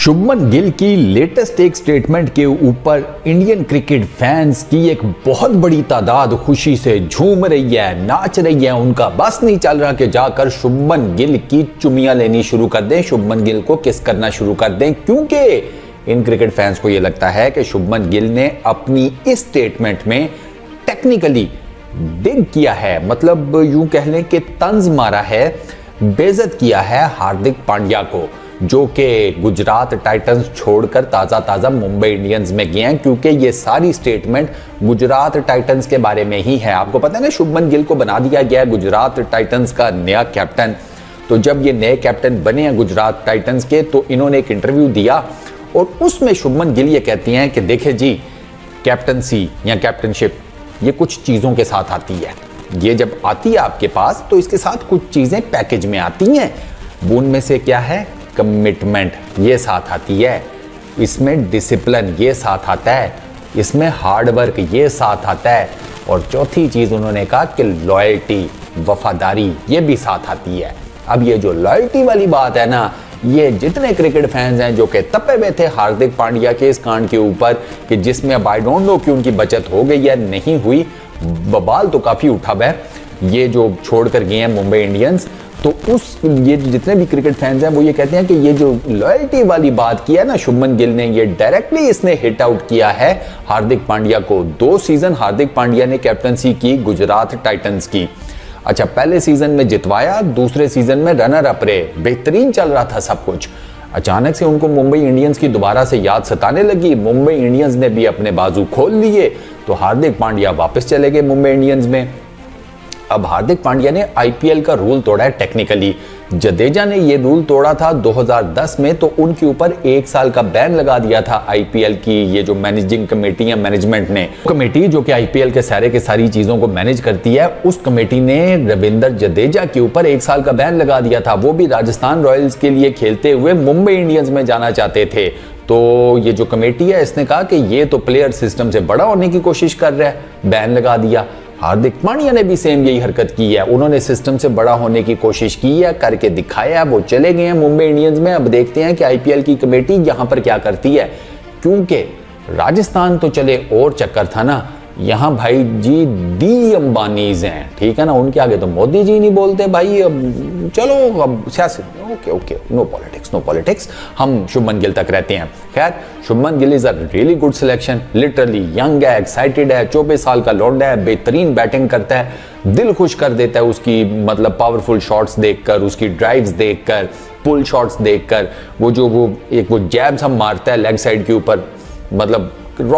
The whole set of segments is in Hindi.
शुभमन गिल की लेटेस्ट एक स्टेटमेंट के ऊपर इंडियन क्रिकेट फैंस की एक बहुत बड़ी तादाद खुशी से झूम रही है, नाच रही है। उनका बस नहीं चल रहा कि जाकर शुभमन गिल की चुमियां लेनी शुरू कर दें, शुभमन गिल को किस करना शुरू कर दें, क्योंकि इन क्रिकेट फैंस को यह लगता है कि शुभमन गिल ने अपनी इस स्टेटमेंट में टेक्निकली डिग किया है, मतलब यूं कह लें कि तंज मारा है, बेइज्जत किया है हार्दिक पांड्या को, जो कि गुजरात टाइटंस छोड़कर ताजा मुंबई इंडियंस में गए हैं, क्योंकि ये सारी स्टेटमेंट गुजरात टाइटंस के बारे में ही है। आपको पता है ना, शुभमन गिल को बना दिया गया है गुजरात टाइटंस का नया कैप्टन। तो जब ये नए कैप्टन बने हैं गुजरात टाइटंस के, तो इन्होंने एक इंटरव्यू दिया और उसमें शुभमन गिल ये कहती हैं कि देखिए जी, कैप्टनसी या कैप्टनशिप ये कुछ चीज़ों के साथ आती है। ये जब आती है आपके पास तो इसके साथ कुछ चीज़ें पैकेज में आती हैं। उनमें से क्या है? कमिटमेंट ये साथ आती है, इसमें डिसिप्लिन ये साथ आता है, इसमें हार्ड वर्क ये साथ आता है, और चौथी चीज़ उन्होंने कहा कि लॉयल्टी, वफादारी ये भी साथ आती है। अब ये जो लॉयल्टी वाली बात है ना, ये जितने क्रिकेट फैंस हैं जो कि तपे हुए थे हार्दिक पांड्या के इस कांड के ऊपर कि जिसमें अब आई डोंट नो कि उनकी बचत हो गई या नहीं हुई, बवाल तो काफ़ी उठा हुआ है ये जो छोड़कर गए हैं मुंबई इंडियंस। तो ये जितने भी क्रिकेट फैंस हैं वो ये कहते हैं कि ये जो लॉयल्टी वाली बात की है ना शुभमन गिल ने, ये डायरेक्टली इसने हिट आउट किया है हार्दिक पांड्या को। 2 सीजन हार्दिक पांड्या ने कैप्टनसी की गुजरात टाइटंस की। अच्छा, पहले सीजन में जितवाया, दूसरे सीजन में रनर अप रहे, बेहतरीन चल रहा था सब कुछ। अचानक से उनको मुंबई इंडियंस की दोबारा से याद सताने लगी, मुंबई इंडियंस ने भी अपने बाजू खोल लिए, तो हार्दिक पांड्या वापस चले गए मुंबई इंडियंस में। अब हार्दिक पांड्या ने आईपीएल का रूल तोड़ा है टेक्निकली। जडेजा ने ये रूल तोड़ा था 2010 में, तो उनके ऊपर 1 साल का बैन लगा दिया था आईपीएल की ये जो मैनेजिंग कमेटी या मैनेजमेंट ने। कमेटी जो कि आईपीएल के सारे के सारी चीजों को मैनेज करती है, उस कमेटी ने रविंद्र जडेजा के ऊपर 1 साल का बैन लगा दिया था। वो भी राजस्थान रॉयल्स के लिए खेलते हुए मुंबई इंडियंस में जाना चाहते थे। तो ये जो कमेटी है इसने कहा कि ये तो प्लेयर सिस्टम से बड़ा होने की कोशिश कर रहा है, बैन लगा दिया। हार्दिक पांड्या ने भी सेम यही हरकत की है, उन्होंने सिस्टम से बड़ा होने की कोशिश की है, करके दिखाया, वो चले गए हैं मुंबई इंडियंस में। अब देखते हैं कि आईपीएल की कमेटी यहां पर क्या करती है, क्योंकि राजस्थान तो चले और चक्कर था ना, यहां भाई जी डी अंबानीज हैं, ठीक है ना, उनके आगे तो मोदी जी नहीं बोलते भाई। अब चलो, अब सियासत ओके, नो पॉलिटिक्स, हम शुभमन गिल तक रहते हैं। खैर, Shubman Gill is a really good selection, literally young है, एक्साइटेड है, 24 साल का लौंडा है, बेहतरीन बैटिंग करता है, दिल खुश कर देता है उसकी मतलब पावरफुल शॉट्स देखकर, उसकी ड्राइव्स देखकर, पुल शॉट्स देखकर, वो जैब्स हम मारता है लेग साइड के ऊपर, मतलब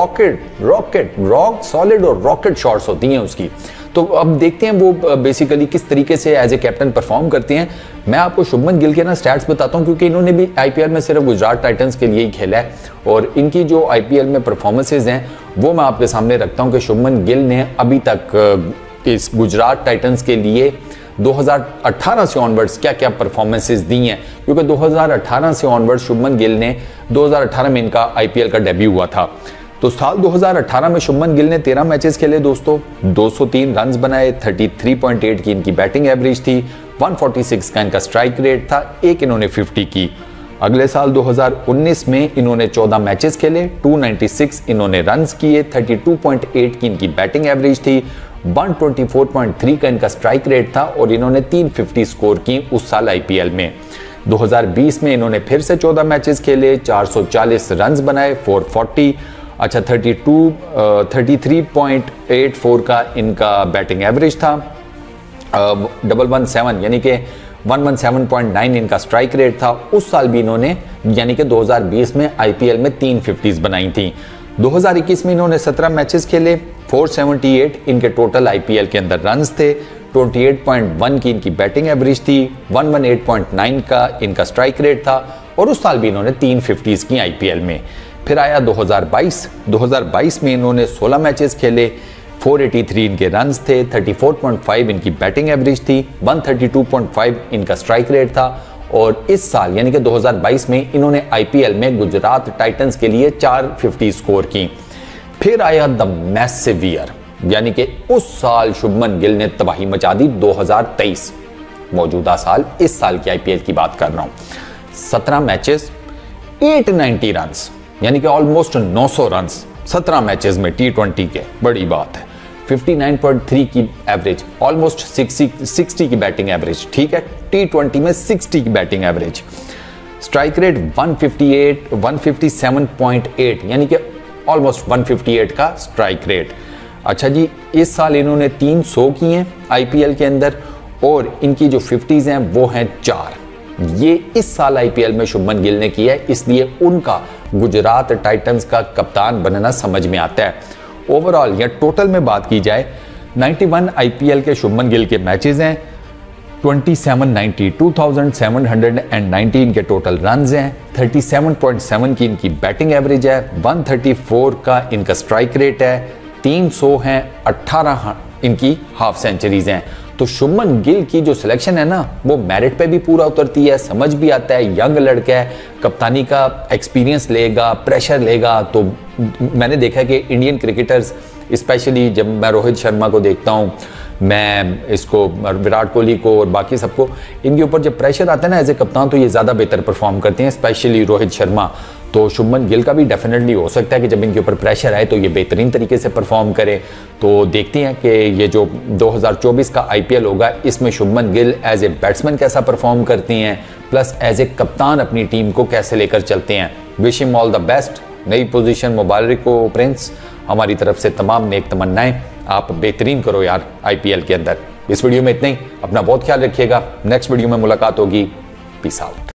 रॉक सॉलिड और रॉकेट शॉट्स होती हैं उसकी। तो अब देखते हैं वो बेसिकली किस तरीके से एज ए कैप्टन परफॉर्म करते हैं। मैं आपको शुभमन गिल के ना स्टैट्स बताता हूं, क्योंकि इन्होंने भी आईपीएल में सिर्फ गुजरात टाइटंस के लिए ही खेला है, और इनकी जो आईपीएल में परफॉर्मेंसेज हैं वो मैं आपके सामने रखता हूं कि शुभमन गिल ने अभी तक इस गुजरात टाइटंस के लिए 2018 से ऑनवर्ड्स क्या क्या परफॉर्मेंसेज दी हैं, क्योंकि 2018 से ऑनवर्ड्स शुभमन गिल ने 2018 में इनका आईपीएल का डेब्यू हुआ था। तो साल 2018 में शुभमन गिल ने 13 मैचेस खेले दोस्तों, 203 रन्स बनाए, 33.8 की इनकी बैटिंग एवरेज थी, 146 का इनका स्ट्राइक रेट था, एक इन्होंने 50 की। अगले साल 2019 में इन्होंने 14 मैचेस खेले, 296 इन्होंने रन्स किए, 32.8 की इनकी बैटिंग एवरेज थी, 124.3 का इनका स्ट्राइक रेट था, और इन्होंने 350 स्कोर की उस साल आईपीएल में। 2020 में इन्होंने फिर से 14 मैचेस खेले, 440 रन्स बनाए, 440, अच्छा 33.84 का इनका बैटिंग एवरेज था, 117 यानी कि 117.9 इनका स्ट्राइक रेट था। उस साल भी इन्होंने यानी कि 2020 में आईपीएल में 350s बनाई थी। 2021 में इन्होंने 17 मैचेस खेले, 478 इनके टोटल आईपीएल के अंदर रन्स थे, 28.1 की इनकी बैटिंग एवरेज थी, 118.9 का इनका स्ट्राइक रेट था, और उस साल भी इन्होंने 350s की आईपीएल में। फिर आया 2022 में इन्होंने 16 मैचेस खेले, 483 इनके रन्स थे, 34.5 इनकी बैटिंग एवरेज थी, 132.5 इनका स्ट्राइक रेट था, और इस साल यानी कि 2022 में इन्होंने आईपीएल में गुजरात टाइटंस के लिए 450 स्कोर की। फिर आया द मैसिव ईयर, यानी कि उस साल शुभमन गिल ने तबाही मचा दी, 2023 मौजूदा साल, इस साल की आईपीएल की बात कर रहा हूं। 17 मैचेस, 890 रन, यानी कि ऑलमोस्ट 900 रन 17 मैचेस में T20 के, बड़ी बात है। 59.3 की एवरेज, ऑलमोस्ट 60 की बैटिंग एवरेज, ठीक है, T20 में 60 की बैटिंग एवरेज। स्ट्राइक रेट 157.8, यानी कि ऑलमोस्ट 158 का स्ट्राइक रेट। अच्छा जी, इस साल इन्होंने 300 किए हैं आईपीएल के अंदर, और इनकी जो 50s हैं वो हैं 4। ये इस साल आईपीएल में शुभमन गिल ने किया है, इसलिए उनका गुजरात टाइटंस का कप्तान बनना समझ में आता है। ओवरऑल या टोटल में बात की जाए, 91 आईपीएल के शुभमन गिल के मैचेस हैं, 2719 के टोटल रन्स हैं, 37.7 की इनकी बैटिंग एवरेज है, 134 का इनका स्ट्राइक रेट है, 300 हैं, 18 इनकी हाफ सेंचुरीज हैं। तो शुभमन गिल की जो सिलेक्शन है ना, वो मेरिट पे भी पूरा उतरती है, समझ भी आता है, यंग लड़का है, कप्तानी का एक्सपीरियंस लेगा, प्रेशर लेगा। तो मैंने देखा कि इंडियन क्रिकेटर्स, स्पेशली जब मैं रोहित शर्मा को देखता हूँ, मैं इसको विराट कोहली को और बाकी सबको, इनके ऊपर जब प्रेशर आता है ना एज ए कप्तान, तो ये ज़्यादा बेहतर परफॉर्म करते हैं, स्पेशली रोहित शर्मा। तो शुभमन गिल का भी डेफिनेटली हो सकता है कि जब इनके ऊपर प्रेशर आए तो ये बेहतरीन तरीके से परफॉर्म करे। तो देखते हैं कि ये जो 2024 का आईपीएल होगा, इसमें Shubman Gill as a batsman कैसा परफॉर्म करती हैं, प्लस एज ए कप्तान अपनी टीम को कैसे लेकर चलते हैं। Wish him all the best. नई पोजीशन मुबारक हो प्रिंस, हमारी तरफ से तमाम नेक तमन्नाएं, आप बेहतरीन करो यार आईपीएल के अंदर। इस वीडियो में इतना ही, अपना बहुत ख्याल रखिएगा, नेक्स्ट वीडियो में मुलाकात होगी, पीस आउट।